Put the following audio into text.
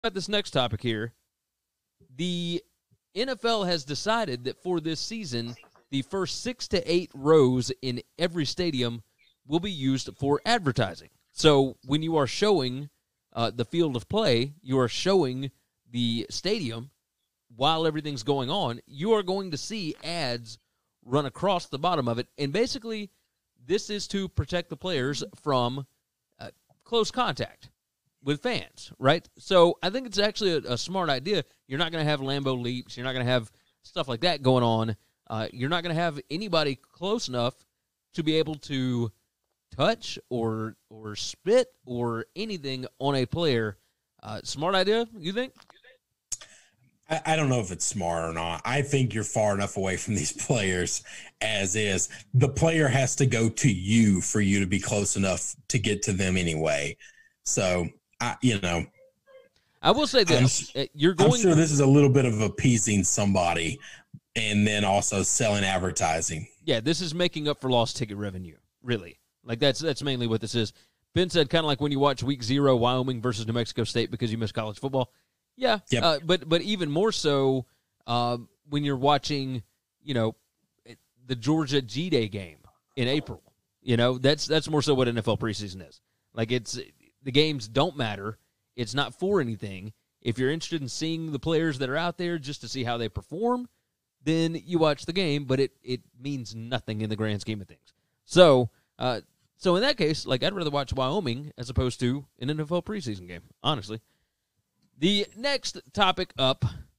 About this next topic here, the NFL has decided that for this season, the first 6 to 8 rows in every stadium will be used for advertising. So when you are showing the field of play, you are showing the stadium while everything's going on, you are going to see ads run across the bottom of it. And basically, this is to protect the players from close contact with fans, right? So I think it's actually a smart idea. You're not going to have Lambeau leaps. You're not going to have stuff like that going on. You're not going to have anybody close enough to be able to touch or spit or anything on a player. Smart idea, you think? I don't know if it's smart or not. I think you're far enough away from these players as is. The player has to go to you for you to be close enough to get to them anyway. So, I will say this. I'm sure this is a little bit of appeasing somebody and then also selling advertising. Yeah, this is making up for lost ticket revenue, really. Like, that's mainly what this is. Ben said kind of like when you watch Week 0, Wyoming versus New Mexico State because you missed college football. Yeah, yep. But even more so when you're watching, the Georgia G-Day game in April. That's more so what NFL preseason is. Like, the games don't matter. It's not for anything. If you're interested in seeing the players that are out there just to see how they perform, then you watch the game, but it means nothing in the grand scheme of things. So in that case, like, I'd rather watch Wyoming as opposed to an NFL preseason game, honestly. The next topic up